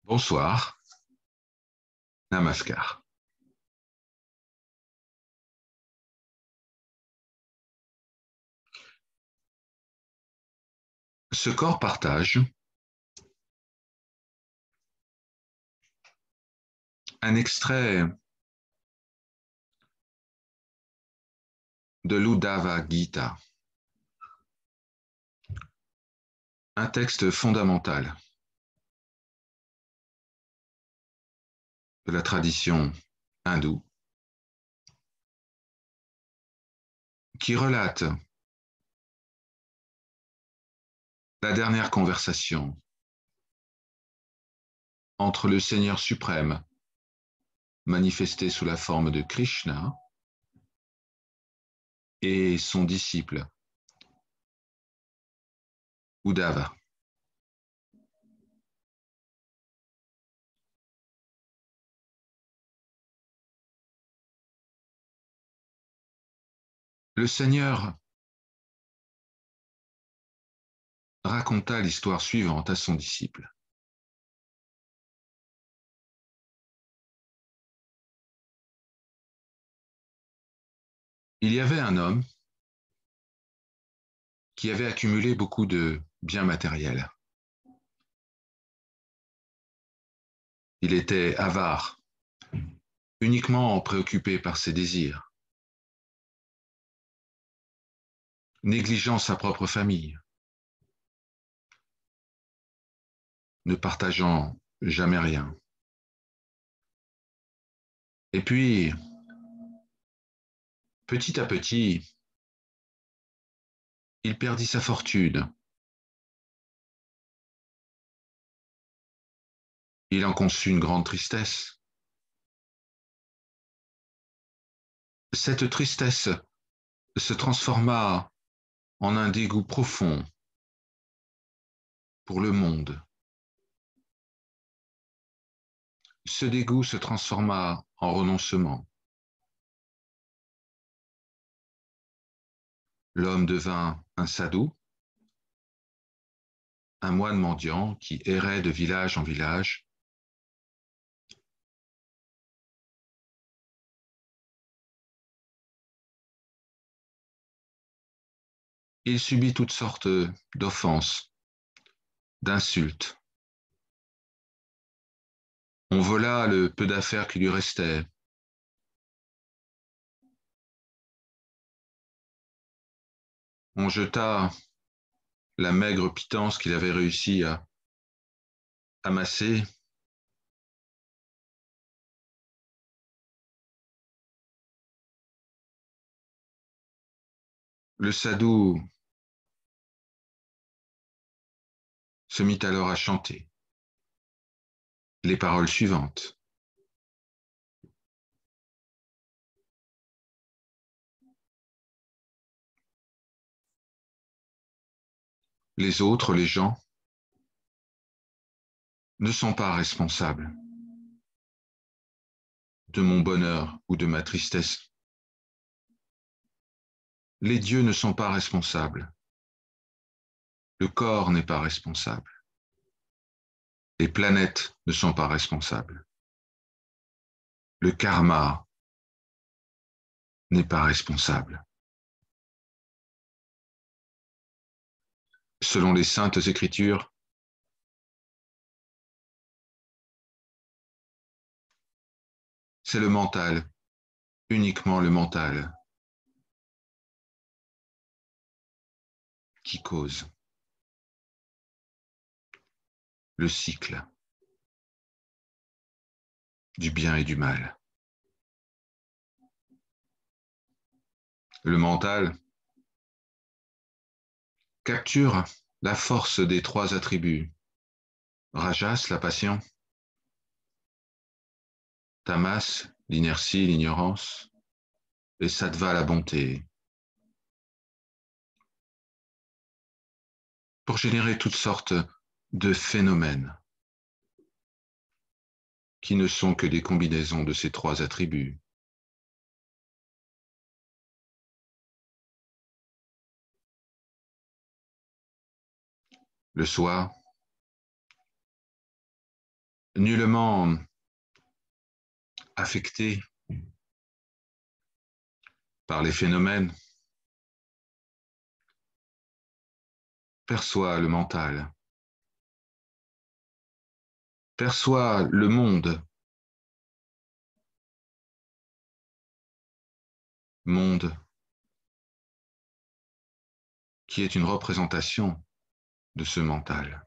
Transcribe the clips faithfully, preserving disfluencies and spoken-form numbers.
Bonsoir, Namaskar. Ce corps partage un extrait de l'Uddhava Gita, un texte fondamental de la tradition hindoue qui relate la dernière conversation entre le Seigneur suprême, manifesté sous la forme de Krishna, et son disciple, Uddhava. Le Seigneur raconta l'histoire suivante à son disciple. Il y avait un homme qui avait accumulé beaucoup de biens matériels. Il était avare, uniquement préoccupé par ses désirs, négligeant sa propre famille, ne partageant jamais rien. Et puis, petit à petit, il perdit sa fortune. Il en conçut une grande tristesse. Cette tristesse se transforma en un dégoût profond pour le monde. Ce dégoût se transforma en renoncement. L'homme devint un sadhu, un moine mendiant qui errait de village en village, il subit toutes sortes d'offenses, d'insultes. On vola le peu d'affaires qui lui restait. On jeta la maigre pitance qu'il avait réussi à amasser. Le sadhu se mit alors à chanter les paroles suivantes. Les autres, les gens, ne sont pas responsables de mon bonheur ou de ma tristesse. Les dieux ne sont pas responsables. Le corps n'est pas responsable. Les planètes ne sont pas responsables. Le karma n'est pas responsable. Selon les saintes écritures, c'est le mental, uniquement le mental, qui cause le cycle du bien et du mal. Le mental capture la force des trois attributs. Rajas, la passion. Tamas, l'inertie, l'ignorance. Et sattva, la bonté. Pour générer toutes sortes de phénomènes qui ne sont que des combinaisons de ces trois attributs. Le soi, nullement affecté par les phénomènes, perçoit le mental, perçoit le monde, monde qui est une représentation de ce mental,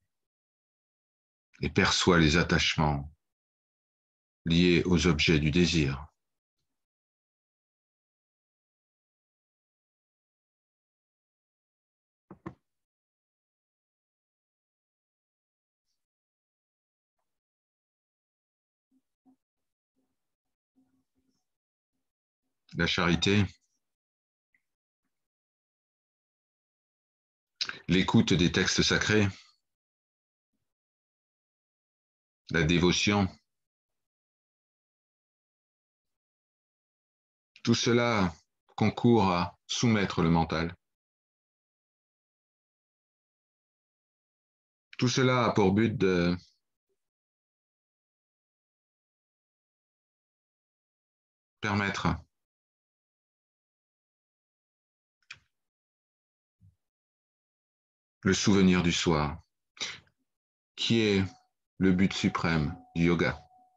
et perçoit les attachements liés aux objets du désir. La charité, l'écoute des textes sacrés, la dévotion, tout cela concourt à soumettre le mental. Tout cela a pour but de permettre le souvenir du soi, qui est le but suprême du yoga.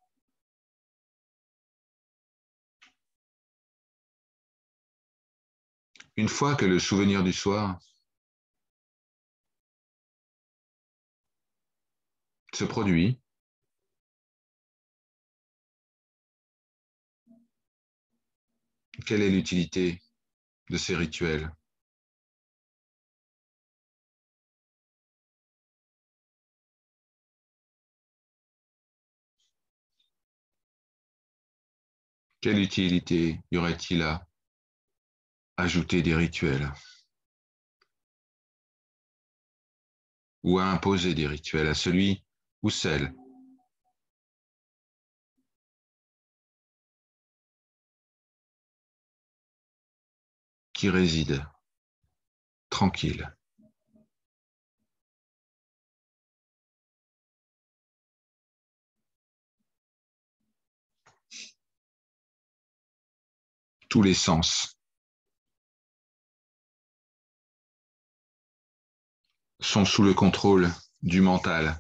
Une fois que le souvenir du soi se produit, quelle est l'utilité de ces rituels? Quelle utilité y aurait-il à ajouter des rituels ou à imposer des rituels à celui ou celle qui réside tranquille, tous les sens sont sous le contrôle du mental.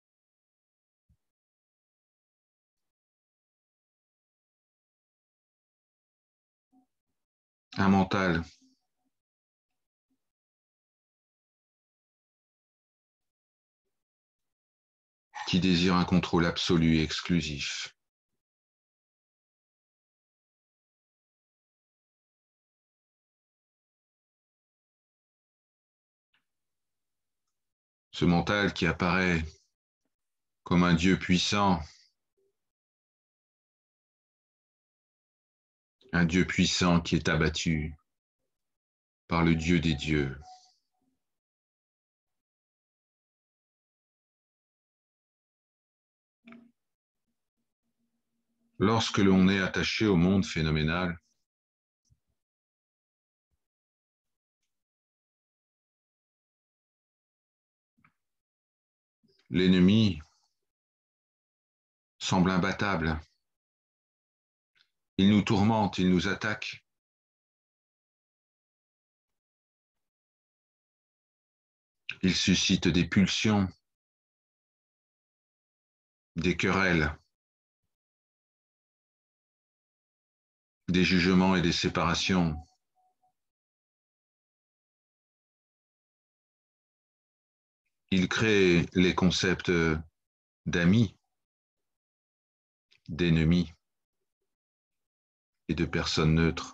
Un mental qui désire un contrôle absolu et exclusif. Ce mental qui apparaît comme un Dieu puissant, un Dieu puissant qui est abattu par le Dieu des dieux. Lorsque l'on est attaché au monde phénoménal, l'ennemi semble imbattable. Il nous tourmente, il nous attaque. Il suscite des pulsions, des querelles, des jugements et des séparations. Il crée les concepts d'amis, d'ennemis et de personnes neutres.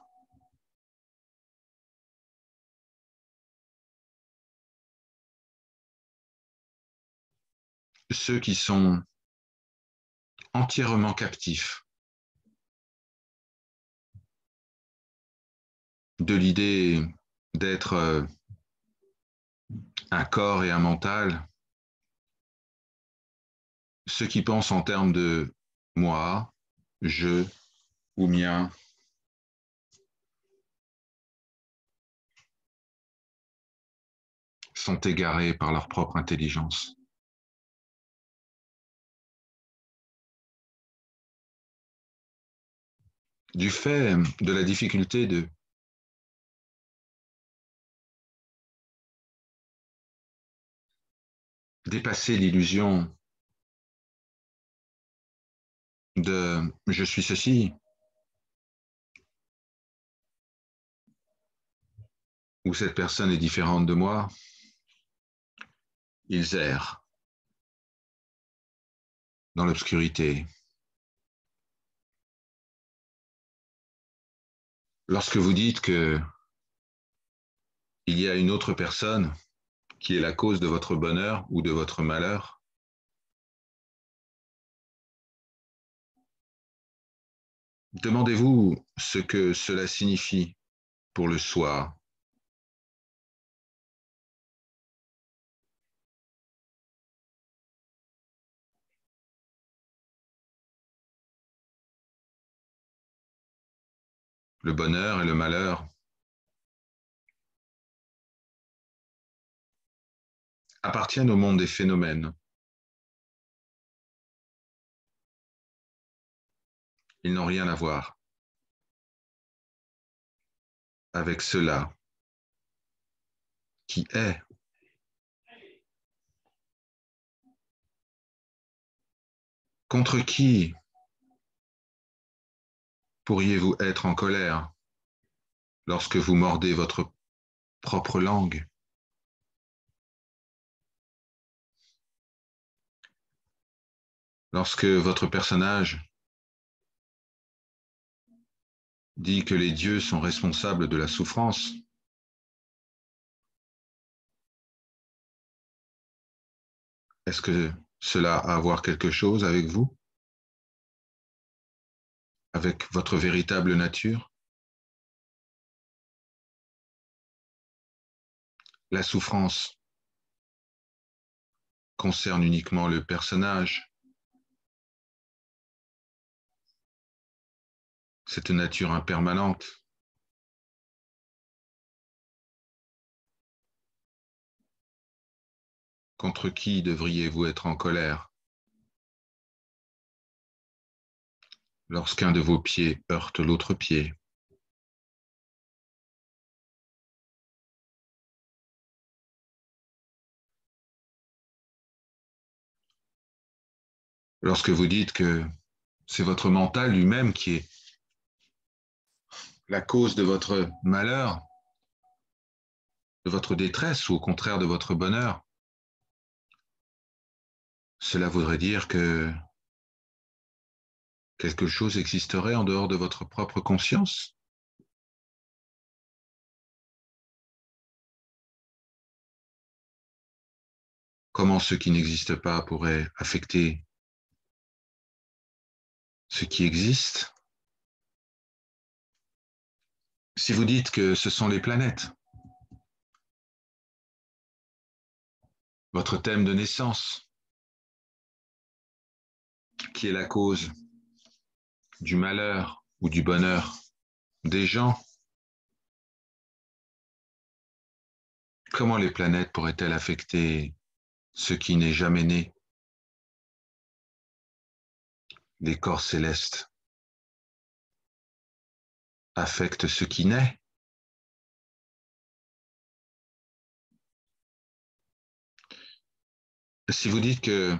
Ceux qui sont entièrement captifs de l'idée d'être un corps et un mental, ceux qui pensent en termes de moi, je ou mien, sont égarés par leur propre intelligence. du fait de la difficulté de dépasser l'illusion de je suis ceci ou cette personne est différente de moi, ils errent dans l'obscurité. Lorsque vous dites que il y a une autre personne qui est la cause de votre bonheur ou de votre malheur, demandez-vous ce que cela signifie pour le soi. Le bonheur et le malheur appartiennent au monde des phénomènes. Ils n'ont rien à voir avec cela qui est. Contre qui pourriez-vous être en colère lorsque vous mordez votre propre langue? Lorsque votre personnage dit que les dieux sont responsables de la souffrance, est-ce que cela a à voir quelque chose avec vous, avec votre véritable nature? La souffrance concerne uniquement le personnage, cette nature impermanente. Contre qui devriez-vous être en colère lorsqu'un de vos pieds heurte l'autre pied? Lorsque vous dites que c'est votre mental lui-même qui est la cause de votre malheur, de votre détresse ou au contraire de votre bonheur, cela voudrait dire que quelque chose existerait en dehors de votre propre conscience? Comment ce qui n'existe pas pourrait affecter ce qui existe? Si vous dites que ce sont les planètes, votre thème de naissance, qui est la cause du malheur ou du bonheur des gens, comment les planètes pourraient-elles affecter ce qui n'est jamais né? Les corps célestes affectent ce qui naît. Si vous dites que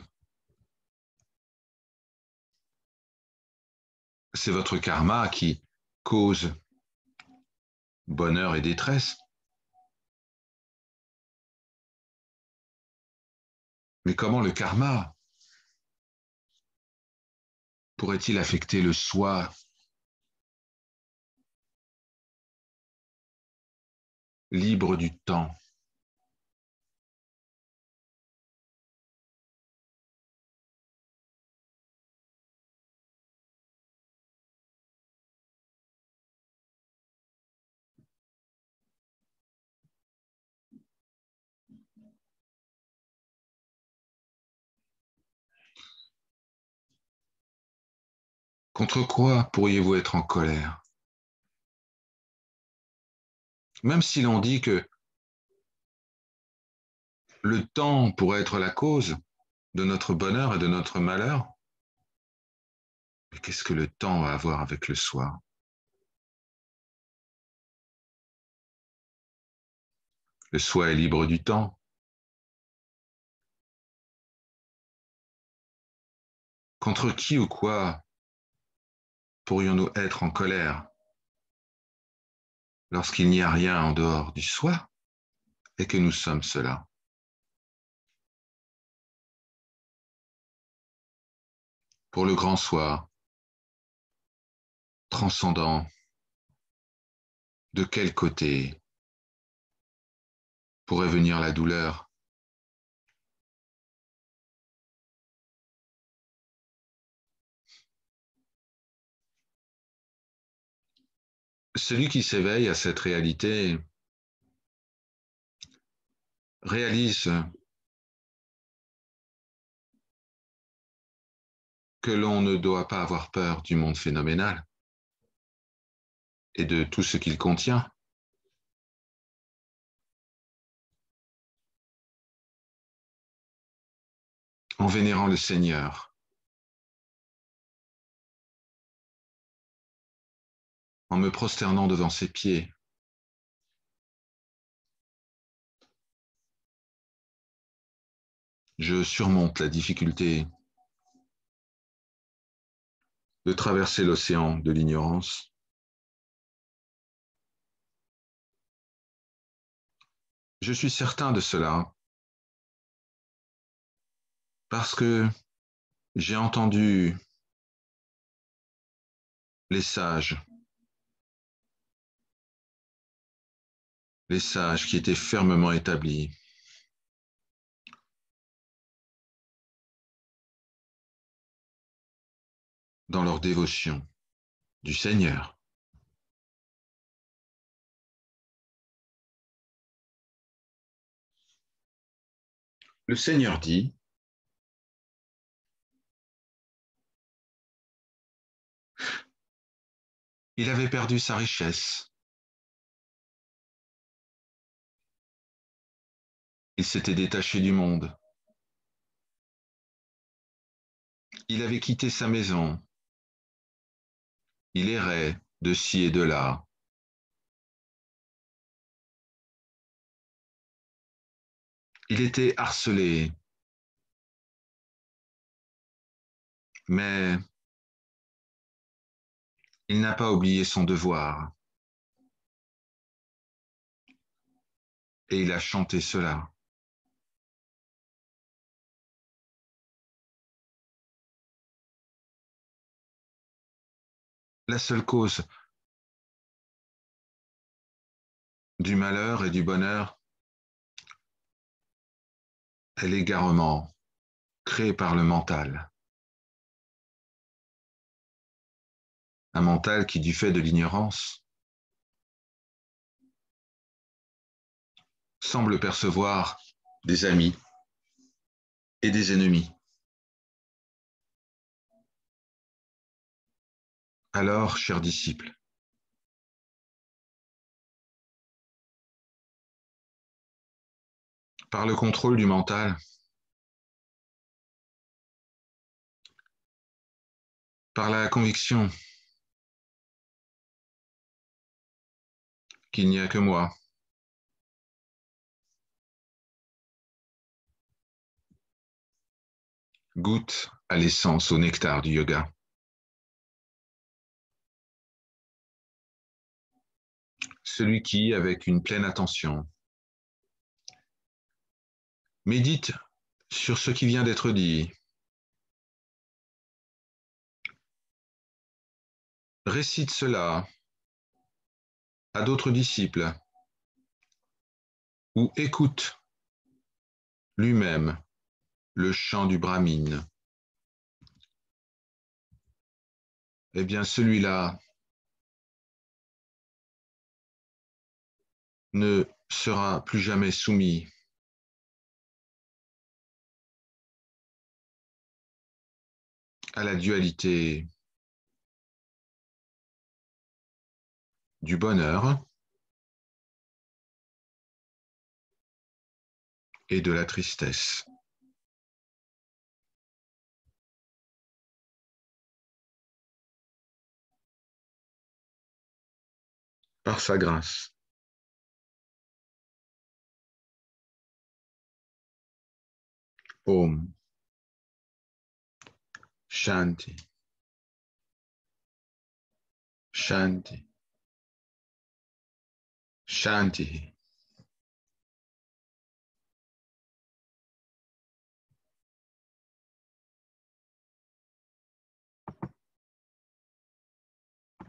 c'est votre karma qui cause bonheur et détresse, mais comment le karma pourrait-il affecter le soi libre du temps? Contre quoi pourriez-vous être en colère? Même si l'on dit que le temps pourrait être la cause de notre bonheur et de notre malheur, mais qu'est-ce que le temps a à voir avec le soi? Le soi est libre du temps. Contre qui ou quoi pourrions-nous être en colère lorsqu'il n'y a rien en dehors du soi et que nous sommes cela? Pour le grand soi, transcendant, de quel côté pourrait venir la douleur? Celui qui s'éveille à cette réalité réalise que l'on ne doit pas avoir peur du monde phénoménal et de tout ce qu'il contient. En vénérant le Seigneur, en me prosternant devant ses pieds, je surmonte la difficulté de traverser l'océan de l'ignorance. Je suis certain de cela parce que j'ai entendu les sages, les sages qui étaient fermement établis dans leur dévotion du Seigneur. Le Seigneur dit, il avait perdu sa richesse. Il s'était détaché du monde. Il avait quitté sa maison. Il errait de ci et de là. Il était harcelé, mais il n'a pas oublié son devoir. Et il a chanté cela. La seule cause du malheur et du bonheur est l'égarement créé par le mental. Un mental qui, du fait de l'ignorance, semble percevoir des amis et des ennemis. Alors, chers disciples, par le contrôle du mental, par la conviction qu'il n'y a que moi, goûte à l'essence, au nectar du yoga. Celui qui, avec une pleine attention, médite sur ce qui vient d'être dit, récite cela à d'autres disciples ou écoute lui-même le chant du Brahmine, eh bien celui-là ne sera plus jamais soumis à la dualité du bonheur et de la tristesse. Par sa grâce. Om. Shanti. Shanti. Shanti.